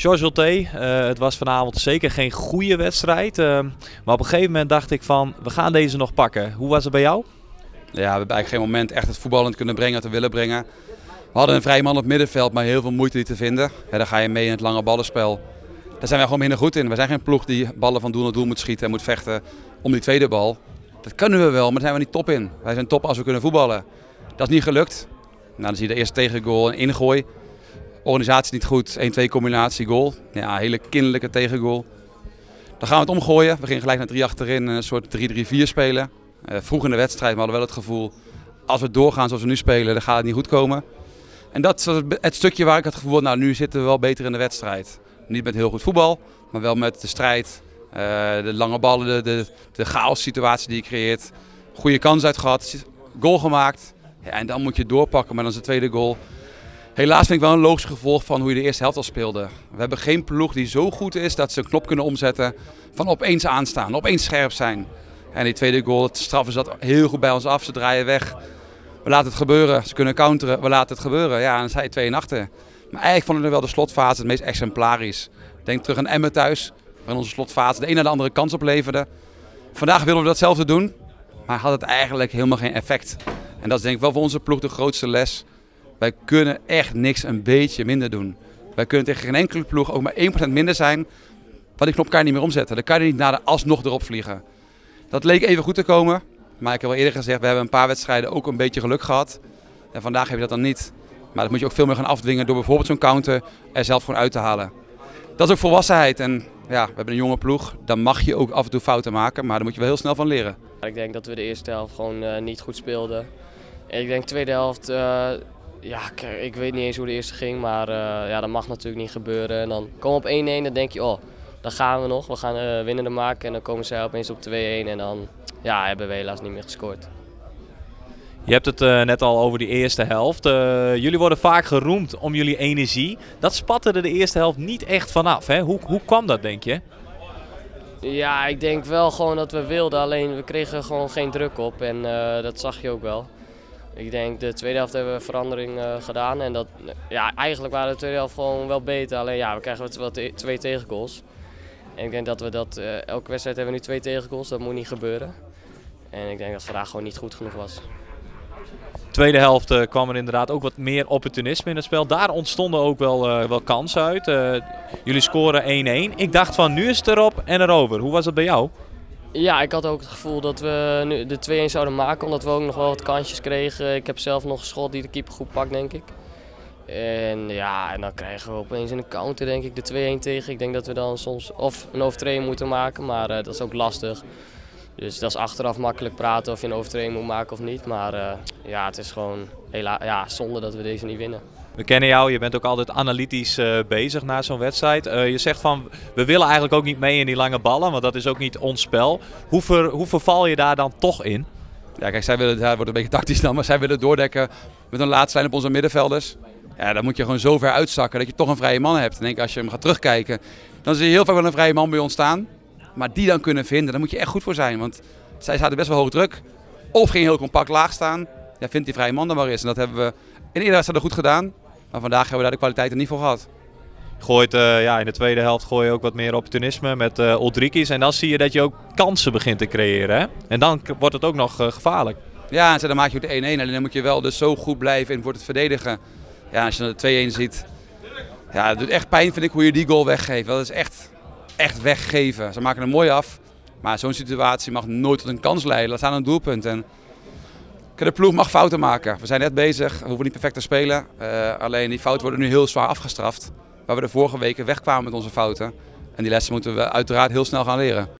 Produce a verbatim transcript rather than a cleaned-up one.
George Ulte, uh, het was vanavond zeker geen goede wedstrijd. Uh, maar op een gegeven moment dacht ik van, we gaan deze nog pakken. Hoe was het bij jou? Ja, we hebben eigenlijk geen moment echt het voetballend kunnen brengen, te willen brengen. We hadden een vrije man op het middenveld, maar heel veel moeite die te vinden. Ja, daar ga je mee in het lange ballenspel. Daar zijn wij gewoon minder goed in. We zijn geen ploeg die ballen van doel naar doel moet schieten en moet vechten om die tweede bal. Dat kunnen we wel, maar daar zijn we niet top in. Wij zijn top als we kunnen voetballen. Dat is niet gelukt. Nou, dan zie je de eerste tegengoal, een ingooi. Organisatie niet goed, één twee combinatie goal. Ja, een hele kinderlijke tegengoal. Dan gaan we het omgooien. We gingen gelijk naar drie achterin, een soort drie drie vier spelen. Uh, vroeg in de wedstrijd, maar we hadden wel het gevoel, als we doorgaan zoals we nu spelen, dan gaat het niet goed komen. En dat was het stukje waar ik het gevoel had, nou nu zitten we wel beter in de wedstrijd. Niet met heel goed voetbal, maar wel met de strijd, uh, de lange ballen, de, de, de chaos situatie die je creëert. Goede kans uit gehad, goal gemaakt. Ja, en dan moet je doorpakken, maar dan is de tweede goal. Helaas vind ik wel een logisch gevolg van hoe je de eerste helft al speelde. We hebben geen ploeg die zo goed is dat ze een knop kunnen omzetten van opeens aanstaan, opeens scherp zijn. En die tweede goal, het straffen zat heel goed bij ons af, ze draaien weg. We laten het gebeuren, ze kunnen counteren, we laten het gebeuren. Ja, en dan sta je twee en achter. Maar eigenlijk vond ik wel de slotfase het meest exemplarisch. Denk terug aan Emmen thuis, waarin onze slotfase de een naar de andere kans opleverde. Vandaag willen we datzelfde doen, maar had het eigenlijk helemaal geen effect. En dat is denk ik wel voor onze ploeg de grootste les. Wij kunnen echt niks een beetje minder doen. Wij kunnen tegen geen enkele ploeg ook maar één procent minder zijn, want die knop kan je niet meer omzetten. Dan kan je niet na de alsnog erop vliegen. Dat leek even goed te komen, maar ik heb al eerder gezegd, we hebben een paar wedstrijden ook een beetje geluk gehad. En vandaag heb je dat dan niet. Maar dat moet je ook veel meer gaan afdwingen door bijvoorbeeld zo'n counter er zelf gewoon uit te halen. Dat is ook volwassenheid en ja, we hebben een jonge ploeg, dan mag je ook af en toe fouten maken, maar daar moet je wel heel snel van leren. Ik denk dat we de eerste helft gewoon uh, niet goed speelden. En ik denk de tweede helft, uh, ja, ik weet niet eens hoe de eerste ging, maar uh, ja, dat mag natuurlijk niet gebeuren. En dan komen we op één één en dan denk je, oh, dan gaan we nog, we gaan uh, winnende maken en dan komen zij opeens op twee één en dan ja, hebben we helaas niet meer gescoord. Je hebt het uh, net al over die eerste helft. Uh, jullie worden vaak geroemd om jullie energie. Dat spatte er de eerste helft niet echt vanaf. Hè? Hoe, hoe kwam dat, denk je? Ja, ik denk wel gewoon dat we wilden, alleen we kregen gewoon geen druk op en uh, dat zag je ook wel. Ik denk de tweede helft hebben we verandering uh, gedaan en dat, ja, eigenlijk waren de tweede helft gewoon wel beter. Alleen ja, we krijgen wel te twee tegengoals. En ik denk dat we dat, uh, elke wedstrijd hebben we nu twee tegengoals, dat moet niet gebeuren. En ik denk dat vandaag gewoon niet goed genoeg was. Tweede helft uh, kwam er inderdaad ook wat meer opportunisme in het spel. Daar ontstonden ook wel, uh, wel kansen uit. Uh, jullie scoren één één. Ik dacht van nu is het erop en erover. Hoe was het bij jou? Ja, ik had ook het gevoel dat we nu de twee één zouden maken, omdat we ook nog wel wat kansjes kregen. Ik heb zelf nog een schot die de keeper goed pakt, denk ik. En ja, en dan krijgen we opeens in een counter, denk ik, de twee één tegen. Ik denk dat we dan soms of een overtreding moeten maken, maar uh, dat is ook lastig. Dus dat is achteraf makkelijk praten of je een overtreding moet maken of niet. Maar uh, ja, het is gewoon hela ja, zonde dat we deze niet winnen. We kennen jou, je bent ook altijd analytisch uh, bezig na zo'n wedstrijd. Uh, je zegt van, we willen eigenlijk ook niet mee in die lange ballen, want dat is ook niet ons spel. Hoe, ver, hoe verval je daar dan toch in? Ja, kijk, zij willen, het wordt een beetje tactisch dan, maar zij willen doordekken met een laatste lijn op onze middenvelders. Ja, dan moet je gewoon zo ver uitzakken dat je toch een vrije man hebt. Ik denk, als je hem gaat terugkijken, dan zie je heel vaak wel een vrije man bij ons staan. Maar die dan kunnen vinden, daar moet je echt goed voor zijn. Want zij zaten best wel hoog druk. Of ging heel compact laag staan. Ja, vindt die vrije man dan maar eens. En dat hebben we in de eerste wedstrijd goed gedaan. Maar vandaag hebben we daar de kwaliteiten niet voor gehad. Gooit, uh, ja, in de tweede helft gooi je ook wat meer opportunisme met uh, Uldrikis. En dan zie je dat je ook kansen begint te creëren. Hè? En dan wordt het ook nog uh, gevaarlijk. Ja, en dan maak je ook de één één. En dan moet je wel dus zo goed blijven in voor het verdedigen. Ja, als je dan de twee één ziet. Ja, het doet echt pijn, vind ik, hoe je die goal weggeeft. Dat is echt... echt weggeven. Ze maken hem mooi af, maar zo'n situatie mag nooit tot een kans leiden. Laat staan een doelpunt. En de ploeg mag fouten maken. We zijn net bezig, we hoeven niet perfect te spelen. Uh, alleen die fouten worden nu heel zwaar afgestraft. Waar we de vorige weken wegkwamen met onze fouten. En die lessen moeten we uiteraard heel snel gaan leren.